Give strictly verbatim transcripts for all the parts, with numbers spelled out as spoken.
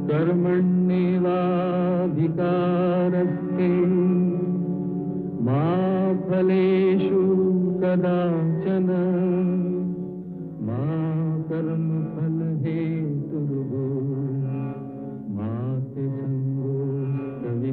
कर्मण्येवाधिकारस्ते मा फलेषु कदाचन मा कर्मफलहेतुर्भो मा ते संगोऽस्त्वविकर्मणि।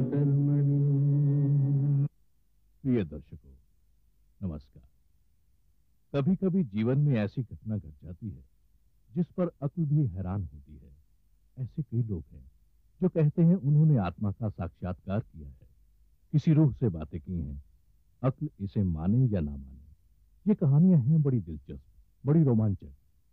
प्रिय दर्शकों, नमस्कार। कभी कभी जीवन में ऐसी घटना घट जाती है जिस पर अक्ल भी हैरान होती है। ऐसे कई लोग हैं जो कहते हैं उन्होंने आत्मा का साक्षात्कार किया है, किसी रूह से बातें की हैं। अक्ल इसे माने या ना माने, ये कहानियां हैं बड़ी दिलचस्प, बड़ी रोमांचक।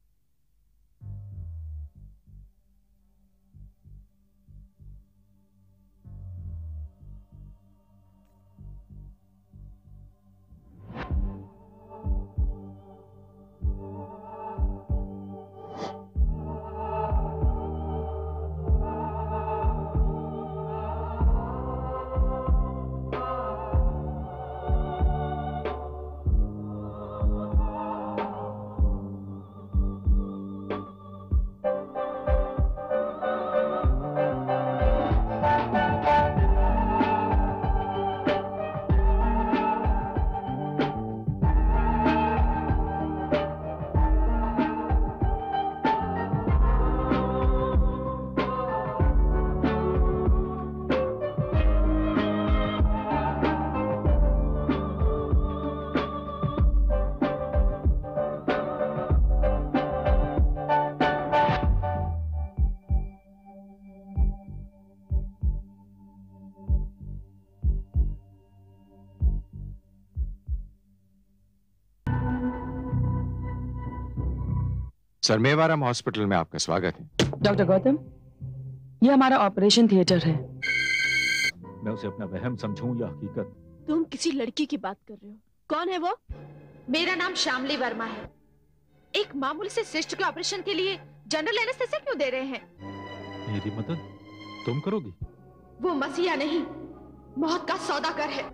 सर, मेवाराम हॉस्पिटल में आपका स्वागत है। डॉक्टर गौतम, ये हमारा ऑपरेशन थिएटर है। मैं उसे अपना वहम समझूं या हकीकत? तुम किसी लड़की की बात कर रहे हो। कौन है वो? मेरा नाम श्यामली वर्मा है। एक मामूली से सिस्ट के ऑपरेशन के लिए जनरल एनेस्थेसिया क्यों दे रहे हैं? मेरी मदद तुम करोगी? वो मसीहा नहीं, मौत का सौदागर है।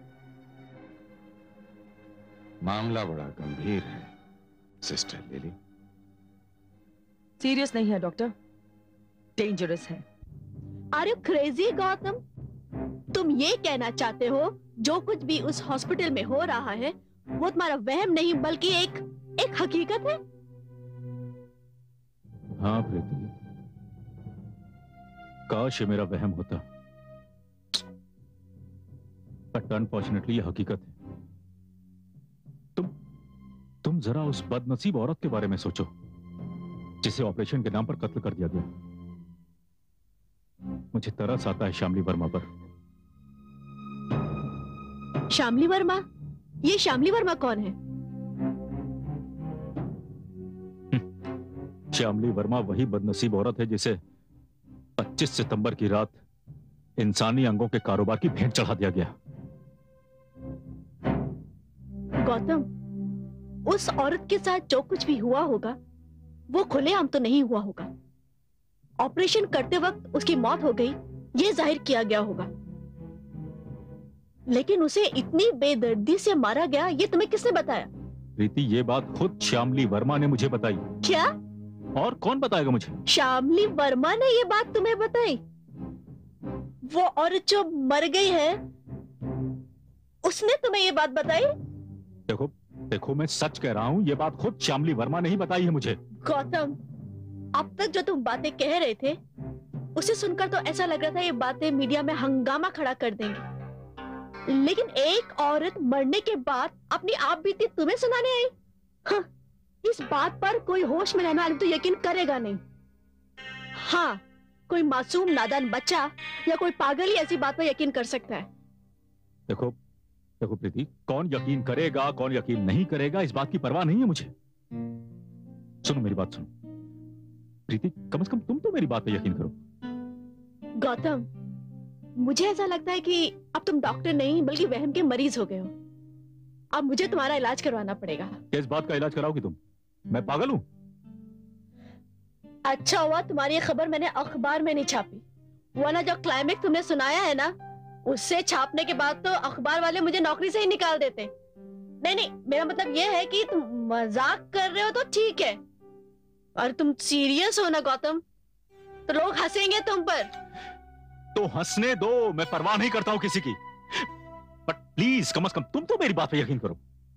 मामला बड़ा गंभीर है सिस्टर लिली। सीरियस नहीं है डॉक्टर, डेंजरस है। Are you crazy Gautam? तुम ये कहना चाहते हो जो कुछ भी उस हॉस्पिटल में हो रहा है वो तुम्हारा वहम नहीं बल्कि एक एक हकीकत है? हाँ प्रीति, काश ये मेरा वहम होता, बट अनफॉर्चुनेटली ये हकीकत है। तुम तुम जरा उस बदनसीब औरत के बारे में सोचो जिसे ऑपरेशन के नाम पर कत्ल कर दिया गया। मुझे तरस आता है श्यामली वर्मा पर। श्यामली वर्मा? ये श्यामली वर्मा कौन है? श्यामली वर्मा वही बदनसीब औरत है जिसे पच्चीस सितंबर की रात इंसानी अंगों के कारोबार की भेंट चढ़ा दिया गया। गौतम, उस औरत के साथ जो कुछ भी हुआ होगा वो खुलेआम तो नहीं हुआ होगा। ऑपरेशन करते वक्त उसकी मौत हो गई ये जाहिर किया गया होगा, लेकिन उसे इतनी बेदर्दी से मारा गया ये तुम्हें किसने बताया? प्रीति, ये बात खुद श्यामली वर्मा ने मुझे बताई। क्या? और कौन बताएगा मुझे? श्यामली वर्मा ने ये बात तुम्हें बताई? वो औरत जो मर गई है उसने तुम्हें ये बात बताई? देखो देखो मैं सच कह रहा हूँ, ये बात खुद श्यामली वर्मा ने ही बताई है मुझे। गौतम, अब तक जो तुम बातें कह रहे थे उसे सुनकर तो ऐसा लग रहा था ये बातें मीडिया में हंगामा खड़ा कर देंगी, लेकिन एक औरत मरने के बाद अपनी आप बीती तुम्हें सुनाने आई? हाँ, इस बात पर कोई होश में रहने वाला तो यकीन करेगा नहीं। हाँ, कोई मासूम नादान बच्चा या कोई पागल ही ऐसी बात पर यकीन कर सकता है। देखो देखो प्रीति, कौन यकीन करेगा कौन यकीन नहीं करेगा इस बात की परवाह नहीं है मुझे। सुनो मेरी बात सुनो प्रीति, कम से कम तुम तो मेरी बात पे यकीन करो। गौतम, मुझे ऐसा लगता है कि अब तुम डॉक्टर नहीं बल्कि वहम के मरीज हो गए हो। अब मुझे तुम्हारा इलाज करवाना पड़ेगा। किस बात का इलाज कराओगी तुम? मैं पागल हूँ? अच्छा हुआ तुम्हारी ये खबर मैंने अखबार में नहीं छापी, वरना जो क्लाइमेक्स तुमने सुनाया है ना उससे छापने के बाद तो अखबार वाले मुझे नौकरी से ही निकाल देते। नहीं नहीं, मेरा मतलब यह है कि तुम मजाक कर रहे हो तो ठीक है, और तुम सीरियस हो ना गौतम तो लोग हंसेंगे तुम पर। तो हंसने दो, मैं परवाह नहीं करता हूं किसी की। बट प्लीज कम से कम तुम तो मेरी बात पे यकीन करो।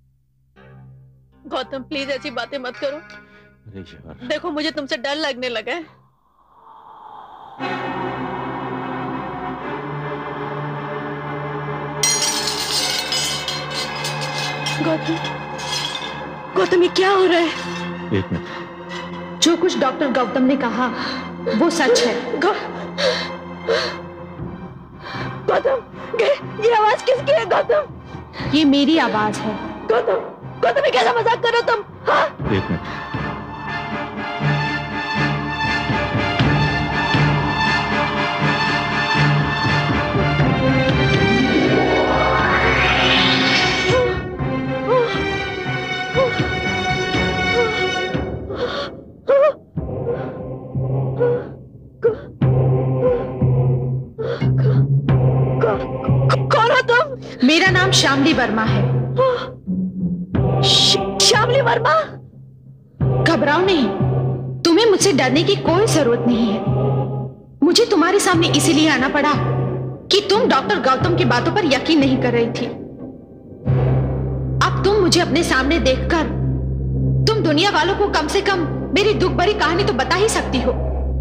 गौतम प्लीज ऐसी बातें मत करो। अरे यार, देखो मुझे तुमसे डर लगने लगा है। गौतम, गौतम ये क्या हो रहा है? एक मिनट। जो कुछ डॉक्टर गौतम ने कहा वो सच है। गौ... गौतम, ये, ये आवाज किसकी है गौतम? ये मेरी आवाज है। गौतम, गौतम ये कैसा मजाक कर रहे हो तुम? हाँ? एक मिनट। कौन हो तुम? मेरा नाम शामली वर्मा है। श्यामली वर्मा? घबराओ नहीं, तुम्हें मुझसे डरने की कोई जरूरत नहीं है। मुझे तुम्हारे सामने इसीलिए आना पड़ा कि तुम डॉक्टर गौतम की बातों पर यकीन नहीं कर रही थी। अब तुम मुझे अपने सामने देखकर तुम दुनिया वालों को कम से कम मेरी दुख भरी कहानी तो बता ही सकती हो।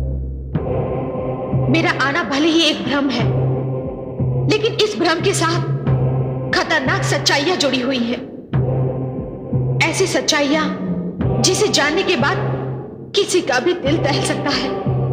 मेरा आना भले ही एक भ्रम है, लेकिन इस भ्रम के साथ खतरनाक सच्चाइयां जुड़ी हुई हैं। ऐसी सच्चाइयां जिसे जानने के बाद किसी का भी दिल दहल सकता है।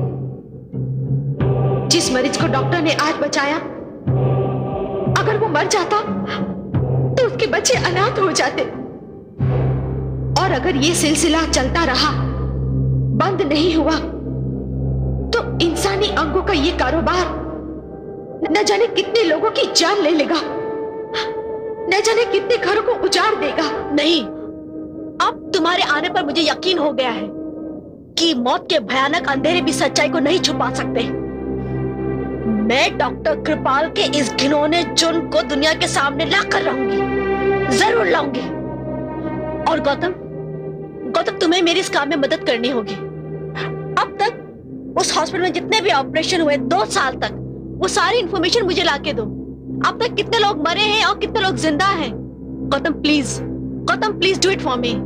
जिस मरीज को डॉक्टर ने आज बचाया, अगर वो मर जाता तो उसके बच्चे अनाथ हो जाते। और अगर ये सिलसिला चलता रहा, बंद नहीं हुआ, तो इंसानी अंगों का ये कारोबार न जाने कितने लोगों की जान ले लेगा, न जाने कितने घरों को उजाड़ देगा। नहीं, अब तुम्हारे आने पर मुझे यकीन हो गया है कि मौत के भयानक अंधेरे भी सच्चाई को नहीं छुपा सकते। मैं डॉक्टर कृपाल के इस घिनौने जुर्म को दुनिया के सामने लाकर रहूंगी, जरूर लाऊंगी। और गौतम, गौतम तुम्हें मेरी इस काम में मदद करनी होगी। अब तक उस हॉस्पिटल में जितने भी ऑपरेशन हुए दो साल तक, वो सारी इंफॉर्मेशन मुझे लाके दो। अब तक कितने लोग मरे हैं और कितने लोग जिंदा हैं। Gautam please, Gautam please do it for me.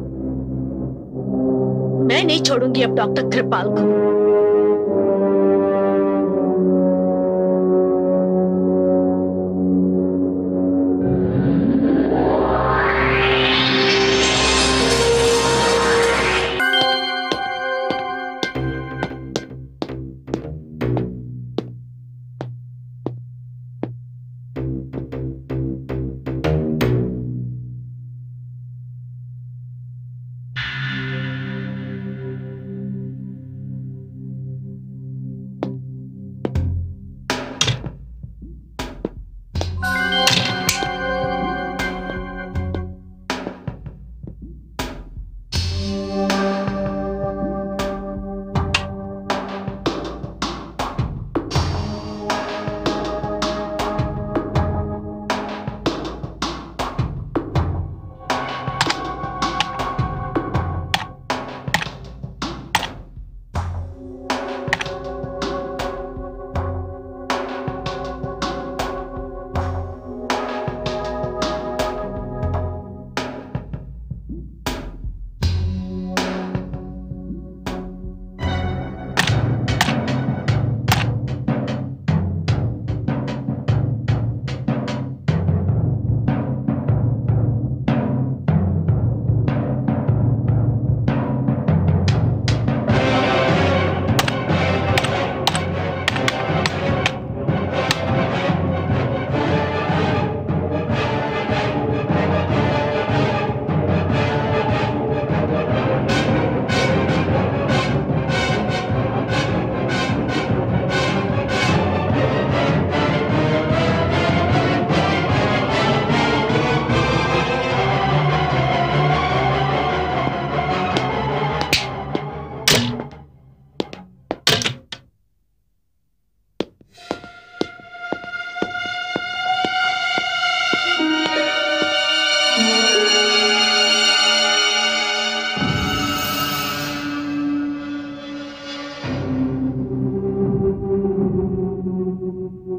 मैं नहीं छोड़ूंगी अब डॉक्टर कृपाल को।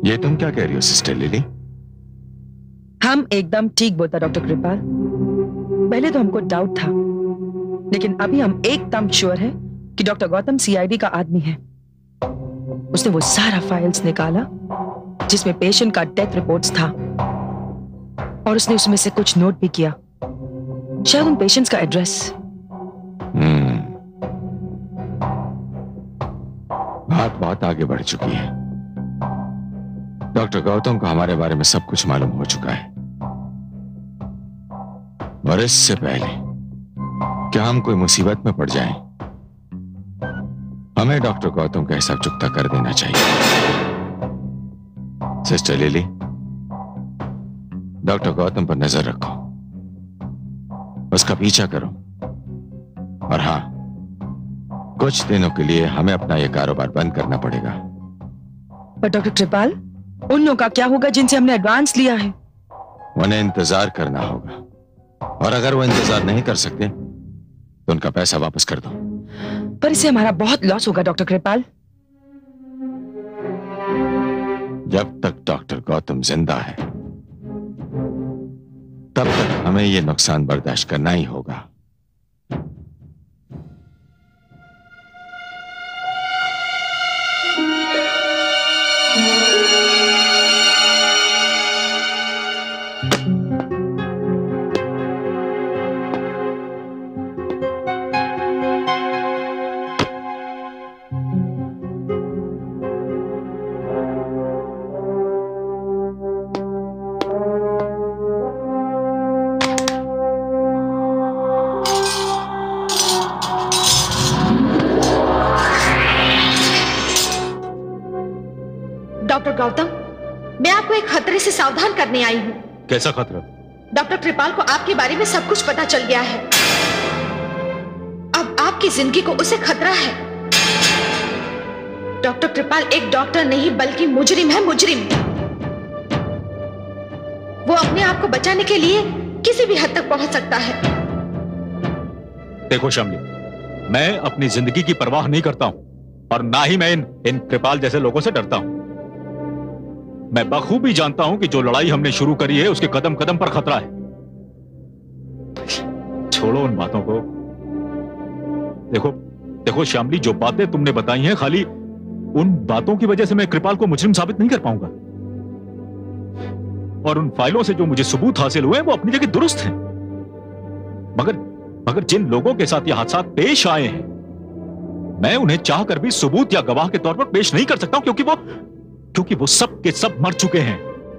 ये तुम क्या कह रही हो सिस्टर लिली? हम एकदम ठीक बोलता डॉक्टर कृपाल। पहले तो हमको डाउट था, लेकिन अभी हम एकदम श्योर है कि डॉक्टर गौतम सीआईडी का आदमी है। उसने वो सारा फाइल्स निकाला जिसमें पेशेंट का डेथ रिपोर्ट्स था, और उसने उसमें से कुछ नोट भी किया, शायद उन पेशेंट्स का एड्रेस। हम्म, बात बहुत आगे बढ़ चुकी है। डॉक्टर गौतम को हमारे बारे में सब कुछ मालूम हो चुका है, और इससे पहले कि हम कोई मुसीबत में पड़ जाएं, हमें डॉक्टर गौतम का हिसाब चुकता कर देना चाहिए। सिस्टर लिली, डॉक्टर गौतम पर नजर रखो, उसका पीछा करो, और हां, कुछ दिनों के लिए हमें अपना यह कारोबार बंद करना पड़ेगा। पर डॉक्टर कृपाल, उन लोगों का क्या होगा जिनसे हमने एडवांस लिया है? उन्हें इंतजार करना होगा, और अगर वो इंतजार नहीं कर सकते तो उनका पैसा वापस कर दो। पर इससे हमारा बहुत लॉस होगा डॉक्टर कृपाल। जब तक डॉक्टर गौतम जिंदा है तब तक हमें यह नुकसान बर्दाश्त करना ही होगा। डॉक्टर गौतम, मैं आपको एक खतरे से सावधान करने आई हूँ। कैसा खतरा? डॉक्टर कृपाल को आपके बारे में सब कुछ पता चल गया है। अब आपकी जिंदगी को उसे खतरा है। डॉक्टर कृपाल एक डॉक्टर नहीं बल्कि मुजरिम है, मुजरिम। वो अपने आप को बचाने के लिए किसी भी हद तक पहुंच सकता है। देखो शामली, मैं अपनी जिंदगी की परवाह नहीं करता हूं, और ना ही मैं इन इन कृपाल जैसे लोगों से डरता हूं। मैं बखूबी जानता हूं कि जो लड़ाई हमने शुरू करी है उसके कदम कदम पर खतरा है। छोड़ो उन बातों को। देखो देखो श्यामली, जो बातें तुमने बताई हैं, खाली उन बातों की वजह से मैं कृपाल को मुजरिम साबित नहीं कर पाऊंगा। और उन फाइलों से जो मुझे सबूत हासिल हुए वो अपनी जगह दुरुस्त हैं। मगर मगर जिन लोगों के साथ ये हादसा पेश आए हैं, मैं उन्हें चाहकर भी सबूत या गवाह के तौर पर पेश नहीं कर सकता हूं, क्योंकि वो क्योंकि वो सब के सब मर चुके हैं।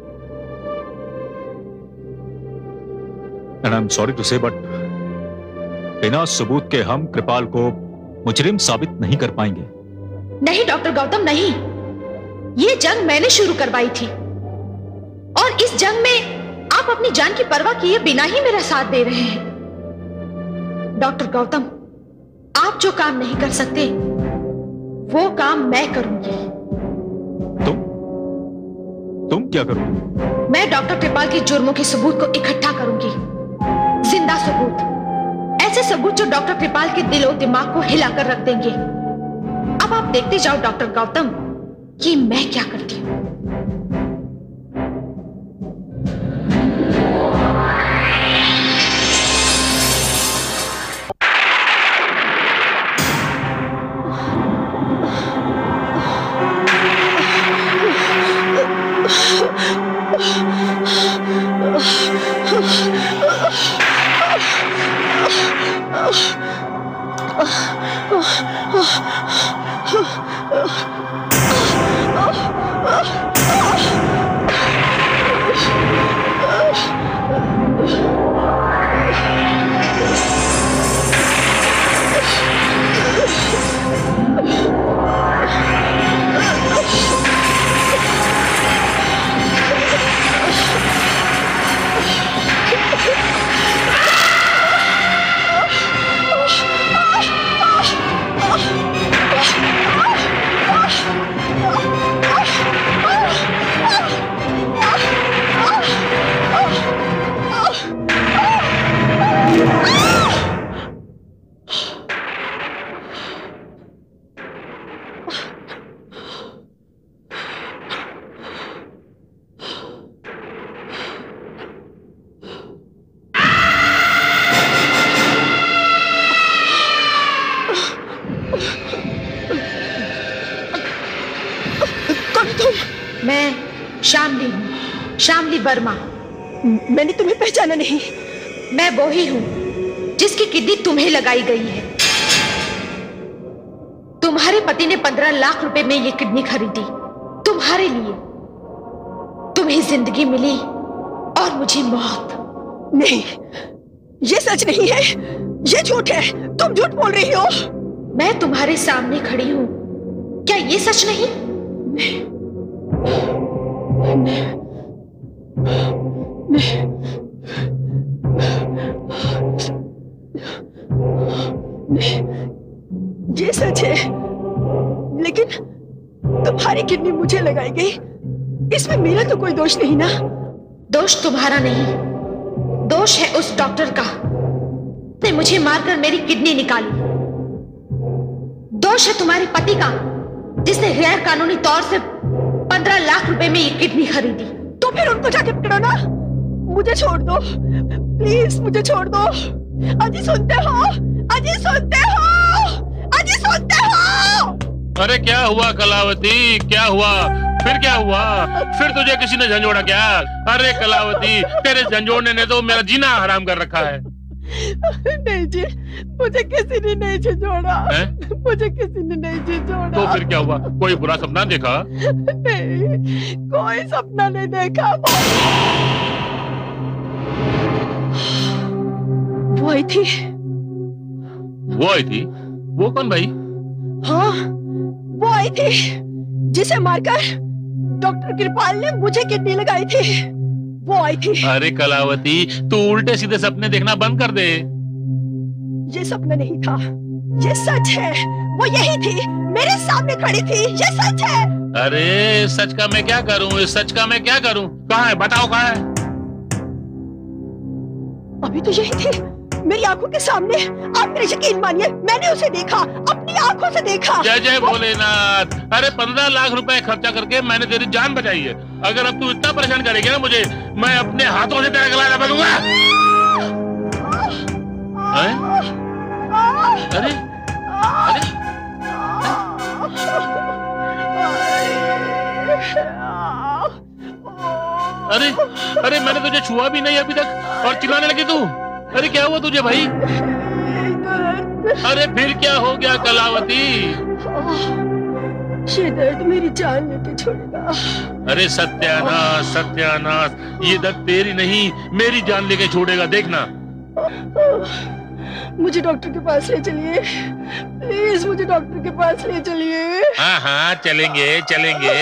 And I am sorry to say, but बिना सबूत के हम कृपाल को मुजरिम साबित नहीं कर पाएंगे। नहीं डॉक्टर गौतम, नहीं। ये जंग मैंने शुरू करवाई थी, और इस जंग में आप अपनी जान की परवाह किए बिना ही मेरा साथ दे रहे हैं। डॉक्टर गौतम, आप जो काम नहीं कर सकते वो काम मैं करूंगी। तुम तुम क्या करोगे? मैं डॉक्टर कृपाल के जुर्मों के सबूत को इकट्ठा करूंगी, जिंदा सबूत, ऐसे सबूत जो डॉक्टर कृपाल के दिलो दिमाग को हिलाकर रख देंगे। अब आप देखते जाओ डॉक्टर गौतम कि मैं क्या करती हूं। तुम? मैं शामली हूँ, शामली वर्मा। मैंने तुम्हें पहचाना नहीं। मैं वो ही हूँ जिसकी किडनी तुम्हें लगाई गई है। तुम्हारे पति ने पंद्रह लाख रुपए में ये किडनी खरीदी तुम्हारे लिए। तुम्हें जिंदगी मिली और मुझे मौत। नहीं, ये सच नहीं है, ये झूठ है। तुम झूठ बोल रही हो। मैं तुम्हारे सामने खड़ी हूं, क्या ये सच नहीं? नहीं, नहीं, नहीं, ये सच है, लेकिन तुम्हारी किडनी मुझे लगाई गई, इसमें मेरा तो कोई दोष नहीं ना। दोष तुम्हारा नहीं, दोष है उस डॉक्टर का ने मुझे मारकर मेरी किडनी निकाली। दोष है तुम्हारे पति का जिसने गैर कानूनी तौर से पंद्रह लाख रुपए में ये किडनी खरीदी। तो फिर उनको जाके पकड़ो ना। मुझे छोड़ दो प्लीज, मुझे छोड़ दो। अजी सुनते हो? अजी सुनते हो? अजी सुनते हो? अरे क्या हुआ कलावती, क्या हुआ? फिर क्या हुआ? फिर तुझे किसी ने झंझोड़ा क्या? अरे कलावती, तेरे झंझोड़ने ने तो मेरा जीना हराम कर रखा है। नहीं जी, मुझे किसी ने नहीं झंझोड़ा। मुझे किसी ने नहीं झंझोड़ा। तो फिर क्या हुआ? कोई बुरा सपना देखा? नहीं, कोई सपना नहीं देखा। वो आई थी। वो आई थी? वो कौन भाई? हाँ, वो आई थी जिसे मारकर डॉक्टर कृपाल ने मुझे किडनी लगाई थी। वो आई थी। अरे कलावती, तू उल्टे सीधे सपने देखना बंद कर दे। ये सपना नहीं था, ये सच है। वो यही थी, मेरे सामने खड़ी थी, ये सच है। अरे सच का मैं क्या करूं? इस सच का मैं क्या करूं? कहाँ है? बताओ कहाँ है? अभी तो यही थी, मेरी आंखों के सामने। आप मेरे यकीन मानिए, मैंने उसे देखा, अपनी आंखों से देखा। जय जय भोलेनाथ। अरे पंद्रह लाख रुपए खर्चा करके मैंने तेरी जान बचाई है। अगर अब तू इतना परेशान करेगी ना मुझे, मैं अपने हाथों से तेरा गला दबा दूंगा। अरे अरे अरे अरे मैंने तुझे छुआ भी नहीं अभी तक और चिल्लाने लगी तू। अरे क्या हुआ तुझे भाई? अरे फिर क्या हो गया कलावती? ये दर्द मेरी जान लेके छोड़ेगा। अरे सत्यानाश सत्यानाश, ये दर्द तेरी नहीं मेरी जान लेके छोड़ेगा, देखना। मुझे डॉक्टर के पास ले चलिए प्लीज, मुझे डॉक्टर के पास ले चलिए। हाँ हाँ चलेंगे चलेंगे।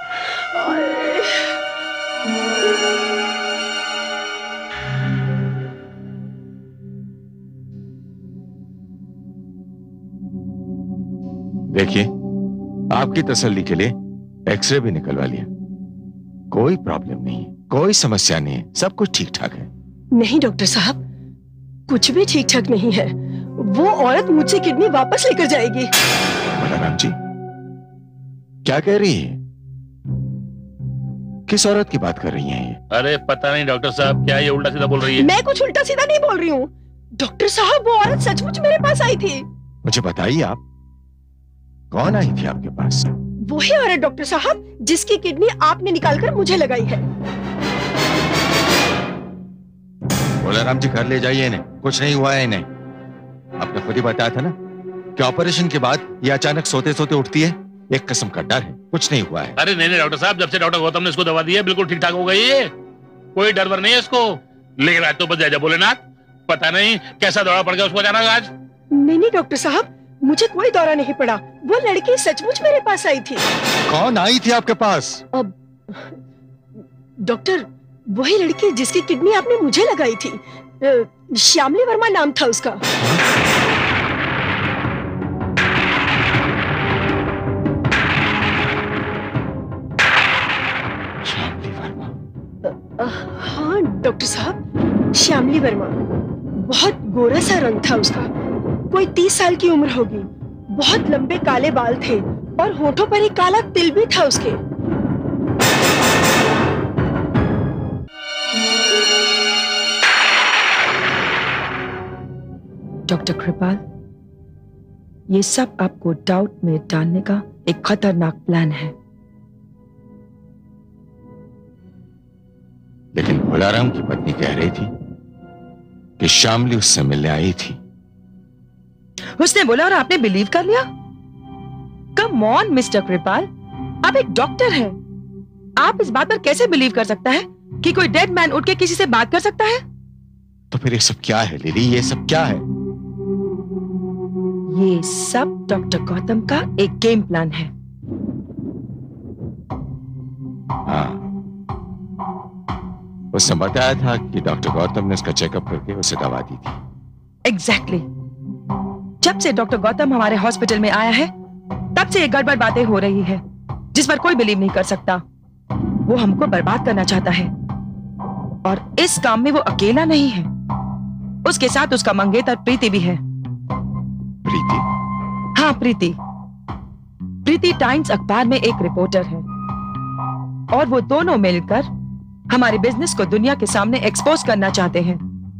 देखिए, आपकी तसल्ली के लिए एक्सरे भी निकलवा लिया। कोई प्रॉब्लम नहीं है, कोई समस्या नहीं है, सब कुछ ठीक ठाक है। नहीं डॉक्टर साहब, कुछ भी ठीक ठाक नहीं है। वो औरत मुझसे किडनी वापस लेकर जाएगी। बलराम जी, क्या कह रही है? किस औरत की बात कर रही हैं ये? अरे पता नहीं डॉक्टर साहब, क्या ये उल्टा सीधा बोल रही है? मैं कुछ उल्टा सीधा नहीं बोल रही हूँ डॉक्टर साहब। वो औरत सचमुच मेरे पास आई थी। मुझे बताइए, आप कौन आई थी आपके पास? वही औरत डॉक्टर साहब जिसकी किडनी आपने निकालकर मुझे लगाई है। बलराम जी, घर ले जाइए इन्हें, कुछ नहीं हुआ है इन्हें। आपने खुद ही बताया था ना कि ऑपरेशन के बाद ये अचानक सोते सोते उठती है। एक किस्म का डर है, कुछ नहीं हुआ है। अरे नहीं नहीं डॉक्टर साहब, जब से डॉक्टर गौतम ने इसको दवा दी है बिल्कुल ठीक ठाक हो गई है। कोई डर वर नहीं है इसको। लेकिन आज तो बस जय भोलेनाथ, पता नहीं कैसा दौरा पड़ गया उसको अचानक आज। नहीं नहीं डॉक्टर साहब, मुझे कोई दौरा नहीं पड़ा। वो लड़की सचमुच मेरे पास आई थी। कौन आई थी आपके पास? अब डॉक्टर, वही लड़की जिसकी किडनी आपने मुझे लगाई थी। श्यामली वर्मा नाम था उसका। श्यामली वर्मा? हाँ डॉक्टर साहब, श्यामली वर्मा। बहुत गोरा सा रंग था उसका, कोई तीस साल की उम्र होगी। बहुत लंबे काले बाल थे और होठों पर एक काला तिल भी था उसके। डॉक्टर कृपाल, ये सब आपको डाउट में डालने का एक खतरनाक प्लान है। लेकिन भोलाराम की पत्नी कह रही थी कि शामली उससे मिलने आई थी। उसने बोला और आपने बिलीव कर लिया? कम ऑन मिस्टर कृपाल, आप एक डॉक्टर हैं। आप इस बात पर कैसे बिलीव कर सकता है कि कोई डेड मैन उठ के किसी से बात कर सकता है? तो फिर ये सब क्या है लिली, ये सब क्या है? ये सब डॉक्टर गौतम का एक गेम प्लान है। हाँ, उसने बताया था कि डॉक्टर गौतम ने उसका चेकअप करके उसे दवा दी थी। Exactly exactly. जब से डॉक्टर गौतम हमारे हॉस्पिटल में आया है तब से ये गड़बड़ बातें हो रही है जिस पर कोई बिलीव नहीं कर सकता। वो हमको बर्बाद करना चाहता है और इस काम में वो अकेला नहीं है, उसके साथ उसका मंगेतर प्रीति भी है। प्रीति? हाँ प्रीति। प्रीति टाइम्स अखबार में एक रिपोर्टर है और वो दोनों मिलकर हमारे बिजनेस को दुनिया के सामने एक्सपोज करना चाहते हैं।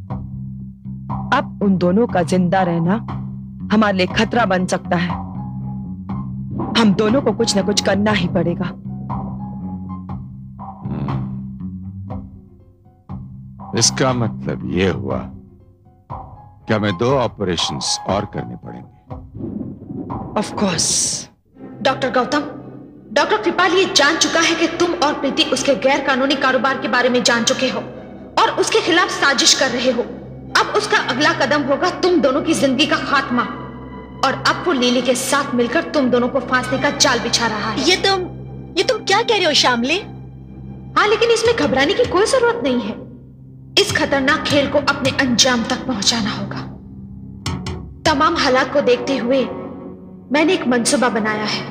अब उन दोनों का जिंदा रहना हमारे लिए खतरा बन सकता है। हम दोनों को कुछ न कुछ करना ही पड़ेगा। इसका मतलब ये हुआ कि हमें दो ऑपरेशंस और करने पड़ेंगे। Of course. Doctor Gautam, doctor Kripal ये जान चुका है कि तुम और प्रीति उसके गैर कानूनी कारोबार के बारे में जान चुके हो और उसके खिलाफ साजिश कर रहे हो। अब उसका अगला कदम होगा तुम दोनों की जिंदगी का खात्मा, और अब वो लिली के साथ मिलकर तुम दोनों को फांसने का जाल बिछा रहा है। ये तुम ये तुम क्या कह रहे हो शामली? हाँ, लेकिन इसमें घबराने की कोई जरूरत नहीं है। इस खतरनाक खेल को अपने अंजाम तक पहुंचाना होगा। तमाम हालात को देखते हुए मैंने एक मंसूबा बनाया है।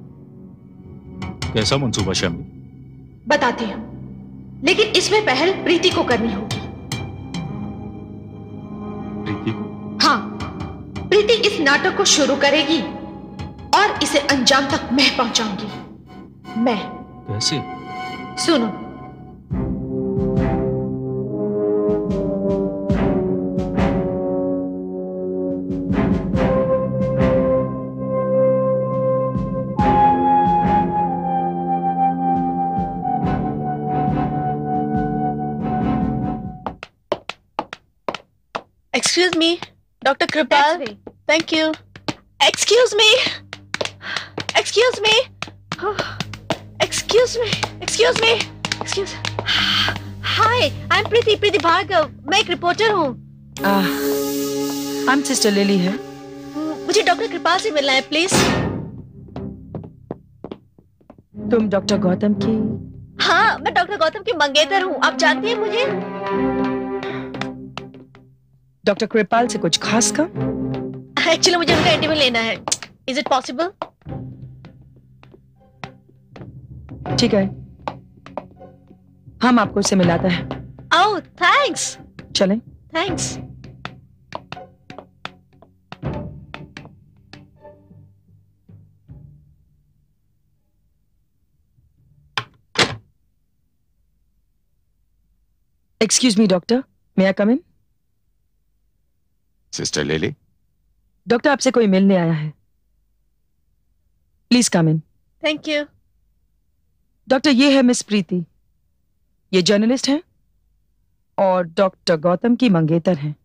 कैसा मंसूबा शामली? बताती हूं, लेकिन इसमें पहल प्रीति को करनी होगी। प्रीति? हाँ, प्रीति इस नाटक को शुरू करेगी और इसे अंजाम तक मैं पहुंचाऊंगी। मैं। कैसे? सुनो। Excuse me, Doctor Kripal. Thank you. Excuse me. Excuse me. Excuse me. Excuse me. Excuse. Hi, I'm Preeti Preeti Bhargav. मैं एक रिपोर्टर हूँ। I'm Sister Lily है। मुझे डॉक्टर कृपाल से मिलना है, प्लीज। तुम डॉक्टर गौतम की? हाँ, मैं डॉक्टर गौतम की मंगेतर हूँ। आप जानती हैं मुझे? डॉक्टर कृपाल से कुछ खास काम? एक्चुअली मुझे उनका इंटरव्यू लेना है। Is it possible? ठीक है, हम आपको उससे मिलाते हैं। Oh, thanks. चलें? Thanks. Excuse me doctor, may I come in? Sister Lily? Doctor आपसे कोई मिलने आया है, please come in. Thank you. Doctor, ये है मिस प्रीति, ये जर्नलिस्ट हैं और डॉक्टर गौतम की मंगेतर हैं।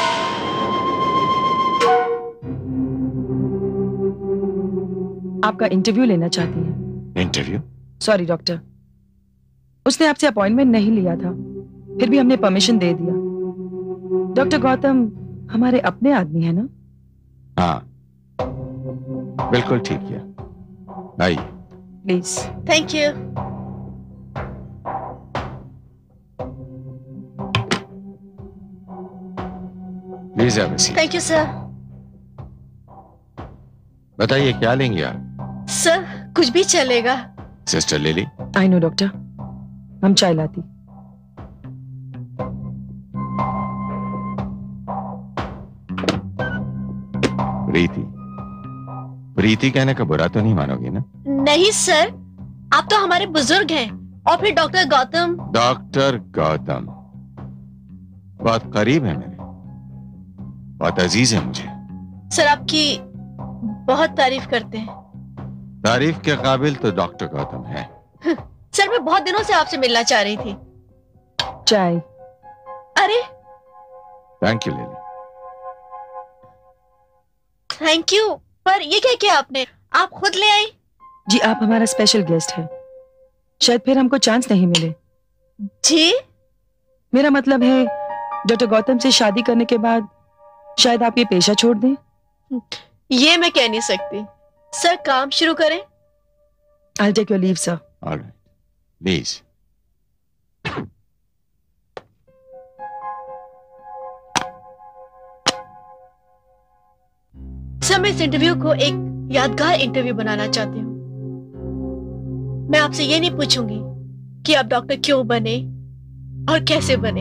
आपका इंटरव्यू लेना चाहती हैं। इंटरव्यू? सॉरी डॉक्टर, उसने आपसे अपॉइंटमेंट नहीं लिया था, फिर भी हमने परमिशन दे दिया। डॉक्टर गौतम हमारे अपने आदमी है ना? हाँ, बिल्कुल ठीक किया। आइए। Please. Thank you. Please have a seat. Thank you sir. बताइए क्या लेंगे आप? सर, कुछ भी चलेगा। Sister Lily? I know doctor, हम चाय लाती। प्रीति, प्रीति कहने का बुरा तो नहीं मानोगी ना? नहीं सर, आप तो हमारे बुजुर्ग हैं। और फिर डॉक्टर गौतम। डॉक्टर गौतम बहुत करीब है मेरे, बहुत अजीज है मुझे। सर, आपकी बहुत तारीफ करते हैं। तारीफ के काबिल तो डॉक्टर गौतम है। सर, मैं बहुत दिनों से आपसे मिलना चाह रही थी। चाय। अरे thank you Lily. Thank you, पर ये क्या किया आपने? आप खुद ले आई? जी आप हमारा स्पेशल गेस्ट है, शायद फिर हमको चांस नहीं मिले। जी मेरा मतलब है डॉक्टर गौतम से शादी करने के बाद शायद आप ये पेशा छोड़ दें। ये मैं कह नहीं सकती। सर काम शुरू करें। I'll take your leave, sir. All right, please. Sir मैं इस इंटरव्यू को एक यादगार इंटरव्यू बनाना चाहती हूँ। मैं आपसे ये नहीं पूछूंगी कि आप डॉक्टर क्यों बने और कैसे बने।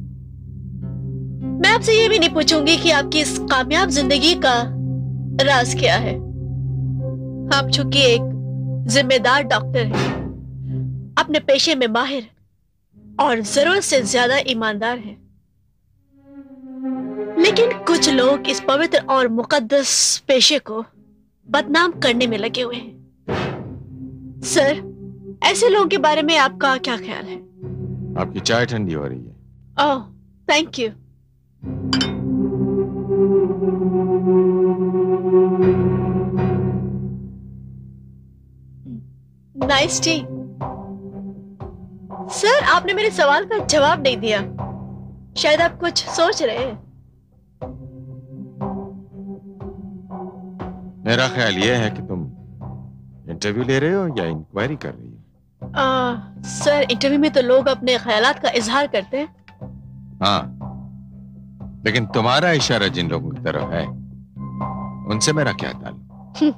मैं आपसे ये भी नहीं पूछूंगी कि आपकी इस कामयाब जिंदगी का राज क्या है। आप चूंकि एक जिम्मेदार डॉक्टर हैं, अपने पेशे में माहिर और जरूरत से ज्यादा ईमानदार हैं, लेकिन कुछ लोग इस पवित्र और मुकद्दस पेशे को बदनाम करने में लगे हुए हैं। सर ऐसे लोगों के बारे में आपका क्या ख्याल है? आपकी चाय ठंडी हो रही है। Oh thank you. Nice tea. Sir आपने मेरे सवाल का जवाब नहीं दिया, शायद आप कुछ सोच रहे हैं। मेरा ख्याल यह है कि तुम इंटरव्यू ले रहे हो या इंक्वायरी कर रही हो? आ, सर इंटरव्यू में तो लोग अपने ख्यालात का इजहार करते हैं। हाँ, लेकिन तुम्हारा इशारा जिन लोगों की तरफ है उनसे मेरा क्या ताल्लुक?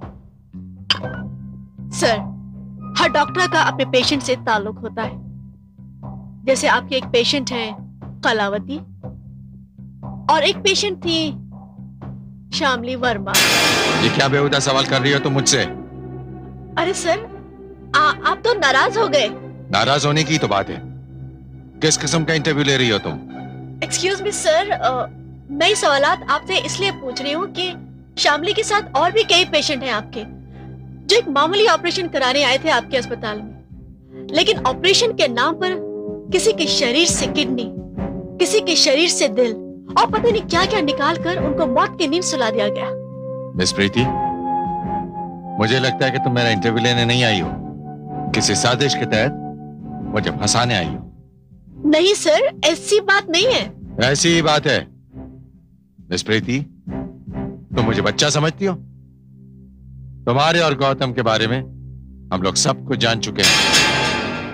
सर हर डॉक्टर का अपने पेशेंट से ताल्लुक होता है। जैसे आपके एक पेशेंट है कलावती और एक पेशेंट थी श्यामली वर्मा। ये क्या बेहुदा सवाल कर रही हो तुम मुझसे? अरे सर आ, आप तो नाराज हो गए। नाराज होने की तो बात है। किस किस्म का इंटरव्यू ले रही हो तुम? एक्सक्यूज मी सर, मैं सवालात आपसे इसलिए पूछ रही हूँ कि श्यामली के साथ और भी कई पेशेंट हैं आपके जो एक मामूली ऑपरेशन कराने आए थे आपके अस्पताल में, लेकिन ऑपरेशन के नाम पर किसी के शरीर से किडनी, किसी के शरीर से दिल और पता नहीं क्या क्या निकाल कर उनको मौत की नींद सुला दिया गया। मिस प्रीति, मुझे लगता है कि तुम मेरा इंटरव्यू लेने नहीं आई हो, किसी साजिश के तहत मुझे फंसाने आई हो। नहीं सर, ऐसी बात नहीं है। ऐसी ही बात है। मिस प्रीति, तुम मुझे बच्चा समझती हो? तुम्हारे और गौतम के बारे में हम लोग सब कुछ जान चुके हैं,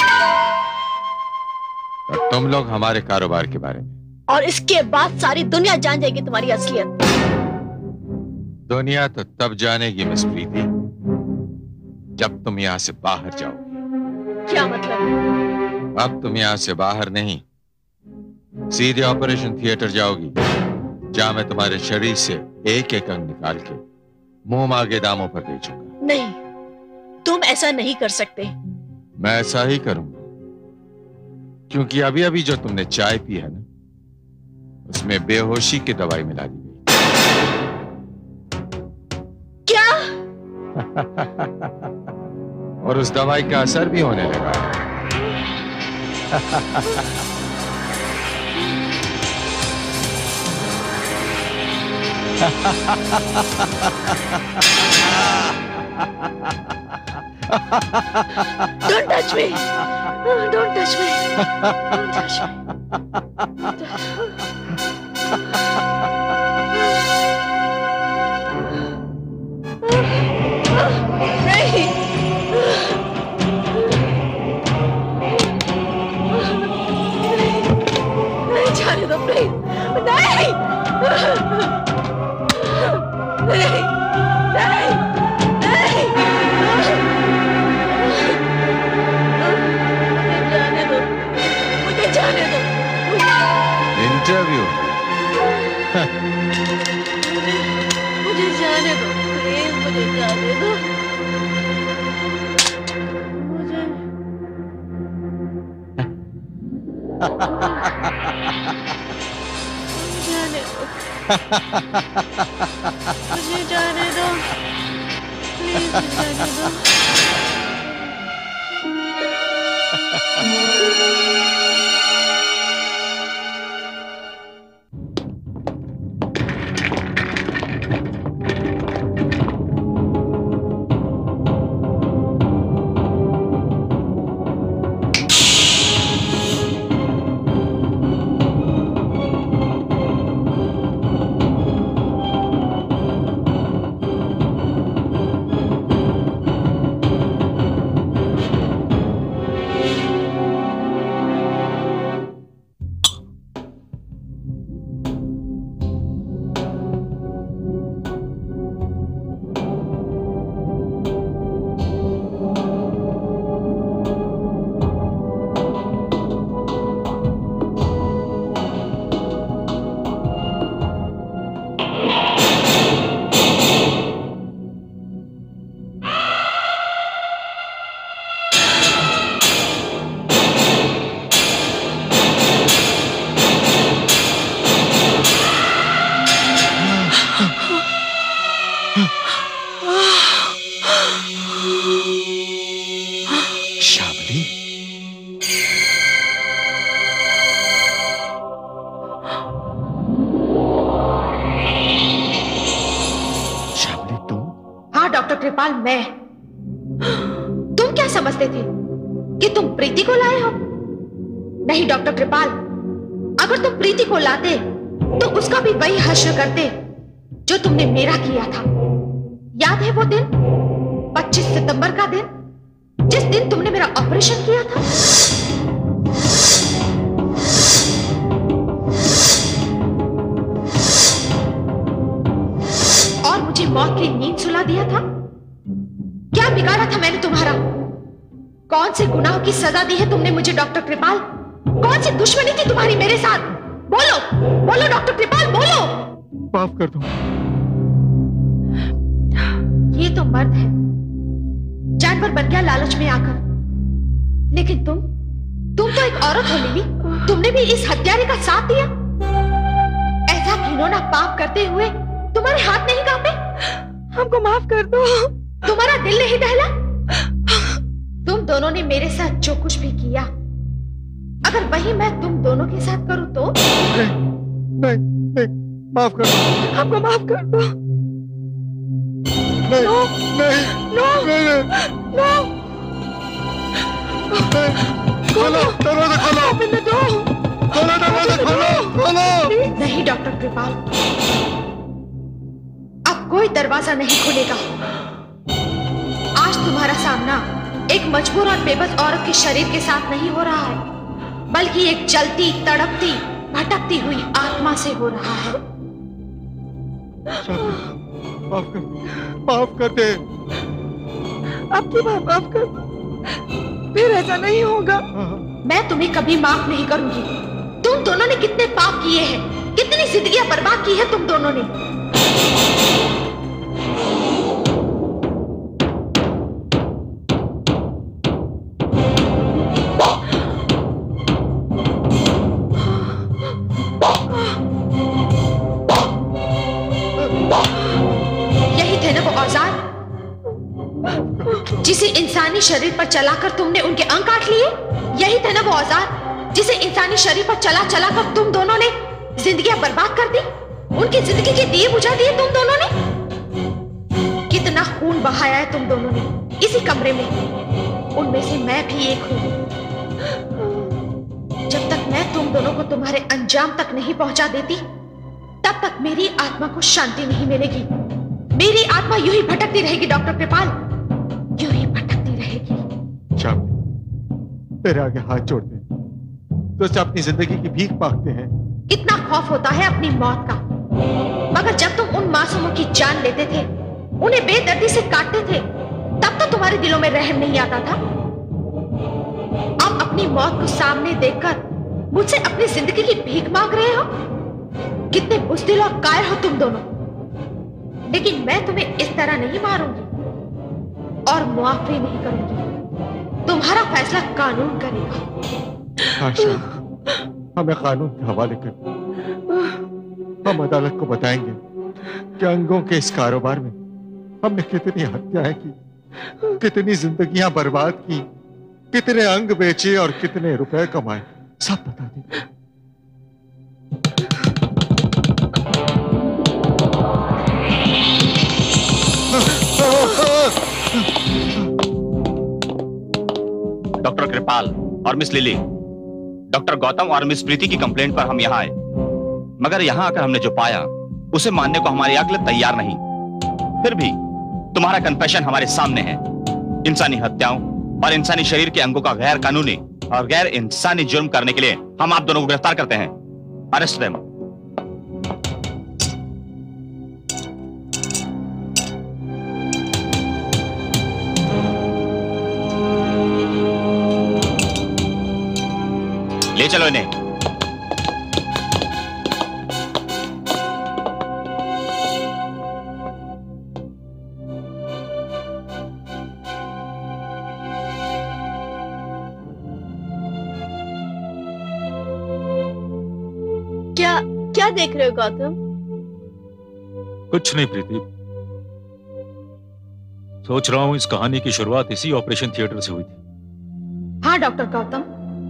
और तुम लोग हमारे कारोबार के बारे में। और इसके बाद सारी दुनिया जान जाएगी तुम्हारी असलियत। दुनिया तो तब जानेगी मिस प्रीति जब तुम यहां से बाहर जाओगी। क्या मतलब? अब तुम यहां से बाहर नहीं, सीधे ऑपरेशन थिएटर जाओगी, जहां मैं तुम्हारे शरीर से एक एक अंग निकाल के मुंह मांगे दामों पर बेचूंगा। नहीं, तुम ऐसा नहीं कर सकते। मैं ऐसा ही करूंगा, क्योंकि अभी अभी जो तुमने चाय पी है ना, उसमें बेहोशी की दवाई मिला दी गई। क्या? और उस दवाई का असर भी होने लगा है। Don't touch me. Don't touch me. Don't touch me. नहीं। नहीं जाने दो प्लीज। नहीं। नहीं। नहीं। नहीं। मुझे जाने दो। इंटरव्यू? मुझे जाने दो प्लीज, मुझे जाने दो। मुझे जाने दो। मुझे जाने दो प्लीज, मुझे जाने दो। समझते थे कि तुम प्रीति को लाए हो? नहीं डॉक्टर कृपाल, अगर तुम प्रीति को लाते तो उसका भी वही हश्र करते जो तुमने मेरा किया था। याद है वो दिन, पच्चीस सितंबर का दिन, जिस दिन तुमने मेरा ऑपरेशन किया था? और मुझे मौत की नींद सुला दिया था। क्या बिगाड़ा था मैंने तुम्हारा? कौन से गुनाह की सजा दी है तुमने मुझे डॉक्टर कृपाल? कौन सी दुश्मनी थी तुम्हारी मेरे साथ? बोलो बोलो डॉक्टर कृपाल, बोलो। माफ कर दो। ये तो मर्द है, जानवर बन गया लालच में आकर। लेकिन तुम तुम तो एक औरत हो लिली, तुमने भी इस हत्यारे का साथ दिया। ऐसा घिनौना पाप करते हुए तुम्हारे हाथ नहीं कांपे? हमको माफ कर दो। तुम्हारा दिल नहीं दहला? तुम दोनों ने मेरे साथ जो कुछ भी किया, अगर वही मैं तुम दोनों के साथ करूं तो? नहीं, नहीं, नहीं, माफ कर दो। हमको माफ कर दो। नहीं, नो, नहीं, नो, नहीं, नो। खोलो, दरवाजा खोलो, दो। खोलो दरवाजा, खोलो, खोलो। नहीं डॉक्टर कृपाल, अब कोई दरवाजा नहीं खुलेगा। आज तुम्हारा सामना एक मजबूर और बेबस औरत के शरीर के साथ नहीं हो रहा है, बल्कि एक जलती, तड़पती, भटकती हुई आत्मा से हो रहा है। माफ कर, माफ कर दे। अब की बार माफ कर, फिर ऐसा नहीं होगा। मैं तुम्हें कभी माफ नहीं करूंगी। तुम दोनों ने कितने पाप किए हैं, कितनी जिंदगियां बर्बाद की है तुम दोनों ने। यही थे ना वो औजार जिसे इंसानी शरीर पर चलाकर तुमने उनके अंग काट लिए? यही थे ना वो औजार जिसे इंसानी शरीर पर चला चला कर तुम दोनों ने जिंदगियां बर्बाद कर दी, उनकी जिंदगी के दिए बुझा दिए तुम दोनों ने। कितना खून बहाया है तुम दोनों ने इसी कमरे में। उनमें से मैं भी एक हूं। जब तक मैं तुम दोनों को तुम्हारे अंजाम तक नहीं पहुंचा देती, तब तक मेरी आत्मा को शांति नहीं मिलेगी। मेरी आत्मा यूं ही भटकती रहेगी डॉक्टर कृपाल, यूं ही भटकती रहेगी। शाम तेरे आगे हाथ जोड़ते हैं, तो अपनी जिंदगी की भीख मांगते हैं। कितना खौफ होता है अपनी मौत का, मगर जब तुम उन मासूमों की जान लेते थे, उन्हें बेदर्दी से काटते थे, तब तो तुम्हारे दिलों में रहम नहीं आता था। अब अपनी मौत को सामने देखकर मुझसे अपनी जिंदगी की भीख मांग रहे हो। कितने बुज़दिल और कायर हो तुम दोनों। लेकिन मैं तुम्हें इस तरह नहीं मारूंगी और मुआफी नहीं करूंगी। तुम्हारा फैसला कानून करेगा। आशा, हमें कानून के हवाले कर, हम अदालत को बताएंगे कि अंगों के इस कारोबार में हमने कितनी हत्याएं की, कितनी जिंदगियां बर्बाद की, कितने अंग बेचे और कितने रुपए कमाए, सब बता देंगे। डॉक्टर कृपाल और मिस लिली, डॉक्टर गौतम और मिस प्रीति की कंप्लेंट पर हम यहाँ आए, मगर यहाँ आकर हमने जो पाया उसे मानने को हमारी अक्ल तैयार नहीं। फिर भी तुम्हारा कन्फेशन हमारे सामने है। इंसानी हत्याओं और इंसानी शरीर के अंगों का गैर कानूनी और गैर इंसानी जुर्म करने के लिए हम आप दोनों को गिरफ्तार करते हैं। Arrest them. ले चलो इन्हें। क्या क्या देख रहे हो गौतम? कुछ नहीं प्रीति, सोच रहा हूं इस कहानी की शुरुआत इसी ऑपरेशन थिएटर से हुई थी। हाँ डॉक्टर गौतम,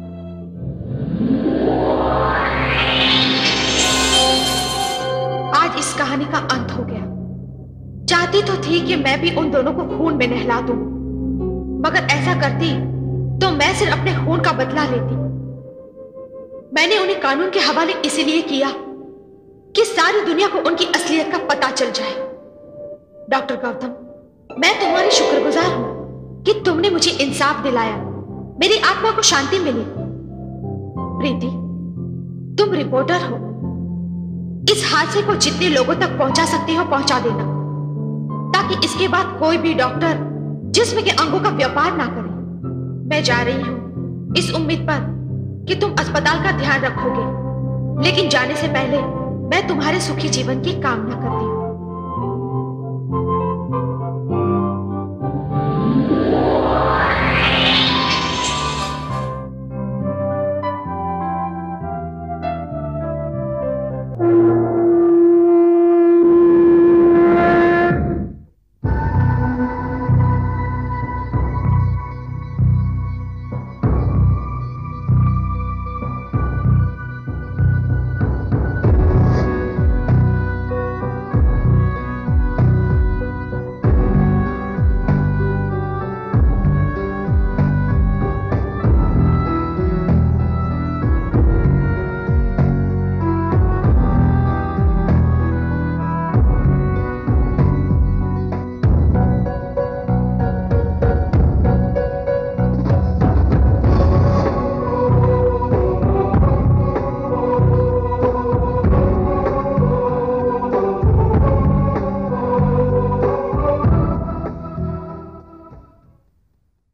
आज इस कहानी का अंत हो गया। चाहती तो थी कि मैं भी उन दोनों को खून में नहला दूं, मगर ऐसा करती तो मैं सिर्फ अपने खून का बदला लेती। मैंने उन्हें कानून के हवाले इसीलिए किया कि सारी दुनिया को उनकी असलियत का पता चल जाए। डॉक्टर गौतम, मैं तुम्हारी शुक्रगुजार हूं कि तुमने मुझे इंसाफ दिलाया, मेरी आत्मा को शांति मिली। प्रीति, तुम रिपोर्टर हो, इस हादसे को जितने लोगों तक पहुंचा सकते हो पहुंचा देना, ताकि इसके बाद कोई भी डॉक्टर जिस्म के अंगों का व्यापार ना करे। मैं जा रही हूं इस उम्मीद पर कि तुम अस्पताल का ध्यान रखोगे, लेकिन जाने से पहले मैं तुम्हारे सुखी जीवन की कामना करती हूं।